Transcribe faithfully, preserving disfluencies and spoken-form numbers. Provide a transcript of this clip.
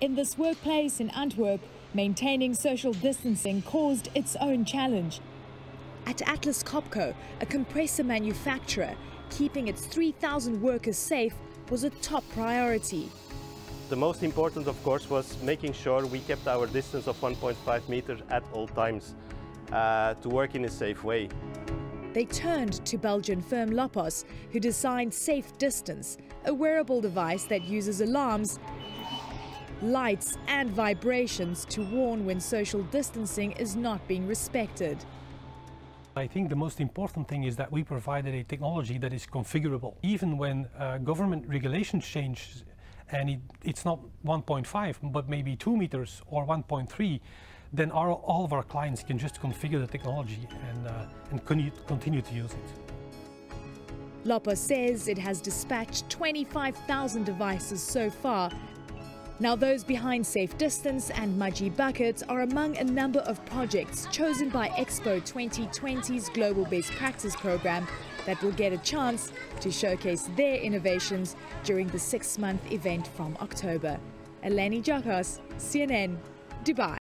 In this workplace in Antwerp, maintaining social distancing caused its own challenge. At Atlas Copco, a compressor manufacturer, keeping its three thousand workers safe was a top priority. The most important, of course, was making sure we kept our distance of one point five meters at all times uh, to work in a safe way. They turned to Belgian firm Lopos, who designed Safe Distance, a wearable device that uses alarms, lights and vibrations to warn when social distancing is not being respected. I think the most important thing is that we provided a technology that is configurable. Even when uh, government regulations change and it, it's not one point five but maybe two meters or one point three, then our, all of our clients can just configure the technology and, uh, and con continue to use it. Lopos says it has dispatched twenty-five thousand devices so far. Now those behind Safe Distance and Mudgy Buckets are among a number of projects chosen by Expo twenty twenty's Global Best Practice program that will get a chance to showcase their innovations during the six-month event from October. Eleni Jakas, C N N, Dubai.